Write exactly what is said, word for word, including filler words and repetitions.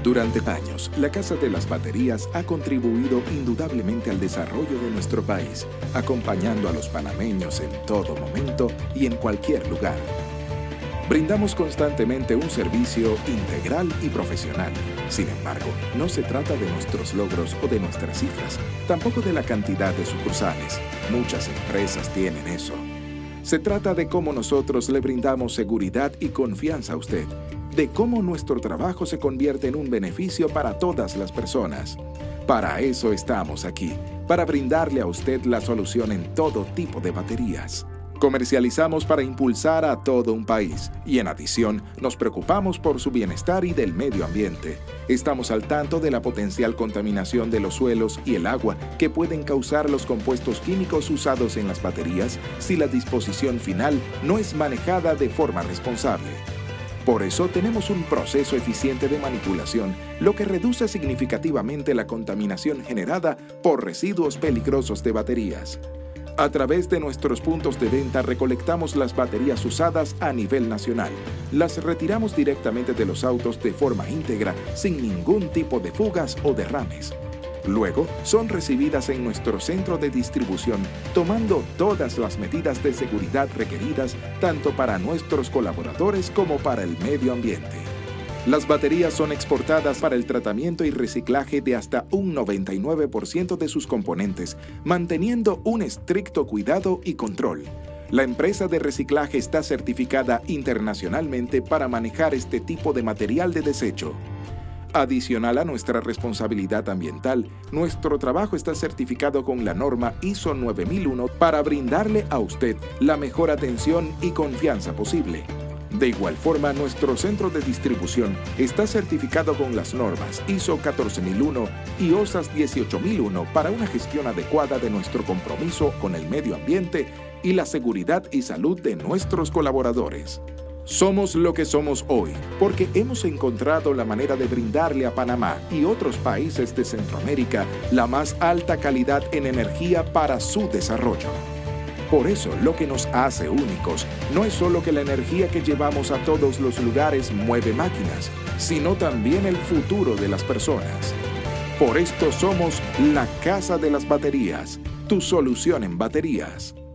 Durante años, la Casa de las Baterías ha contribuido indudablemente al desarrollo de nuestro país, acompañando a los panameños en todo momento y en cualquier lugar. Brindamos constantemente un servicio integral y profesional. Sin embargo, no se trata de nuestros logros o de nuestras cifras, tampoco de la cantidad de sucursales. Muchas empresas tienen eso. Se trata de cómo nosotros le brindamos seguridad y confianza a usted, de cómo nuestro trabajo se convierte en un beneficio para todas las personas. Para eso estamos aquí, para brindarle a usted la solución en todo tipo de baterías. Comercializamos para impulsar a todo un país y en adición nos preocupamos por su bienestar y del medio ambiente. Estamos al tanto de la potencial contaminación de los suelos y el agua que pueden causar los compuestos químicos usados en las baterías si la disposición final no es manejada de forma responsable. Por eso tenemos un proceso eficiente de manipulación, lo que reduce significativamente la contaminación generada por residuos peligrosos de baterías. A través de nuestros puntos de venta recolectamos las baterías usadas a nivel nacional. Las retiramos directamente de los autos de forma íntegra, sin ningún tipo de fugas o derrames. Luego, son recibidas en nuestro centro de distribución, tomando todas las medidas de seguridad requeridas tanto para nuestros colaboradores como para el medio ambiente. Las baterías son exportadas para el tratamiento y reciclaje de hasta un noventa y nueve por ciento de sus componentes, manteniendo un estricto cuidado y control. La empresa de reciclaje está certificada internacionalmente para manejar este tipo de material de desecho. Adicional a nuestra responsabilidad ambiental, nuestro trabajo está certificado con la norma I S O nueve mil uno para brindarle a usted la mejor atención y confianza posible. De igual forma, nuestro centro de distribución está certificado con las normas I S O catorce mil uno y O S A S dieciocho mil uno para una gestión adecuada de nuestro compromiso con el medio ambiente y la seguridad y salud de nuestros colaboradores. Somos lo que somos hoy, porque hemos encontrado la manera de brindarle a Panamá y otros países de Centroamérica la más alta calidad en energía para su desarrollo. Por eso, lo que nos hace únicos no es solo que la energía que llevamos a todos los lugares mueve máquinas, sino también el futuro de las personas. Por esto somos la Casa de las Baterías, tu solución en baterías.